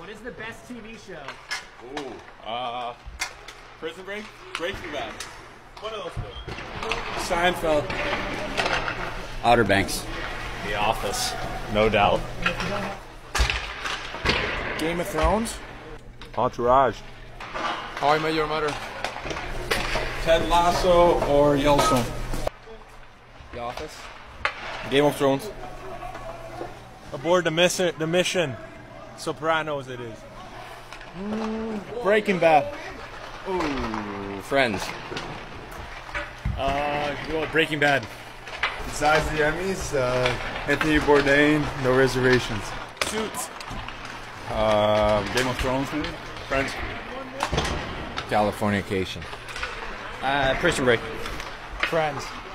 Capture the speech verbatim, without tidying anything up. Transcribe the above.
What is the best T V show? Ooh, uh, Prison Break, Breaking Bad. One of those two. Seinfeld. Outer Banks. The Office, no doubt. Game of Thrones. Entourage. How I Met Your Mother. Ted Lasso or Yellowstone. The Office. Game of Thrones. Aboard the, miss- the mission. Sopranos it is. Breaking Bad. Ooh, Friends. Uh, well, Breaking Bad. Besides the Emmys, uh, Anthony Bourdain, No Reservations. Suits. Uh, Game of Thrones maybe? Friends. Californication. Uh, Prison Break. Friends.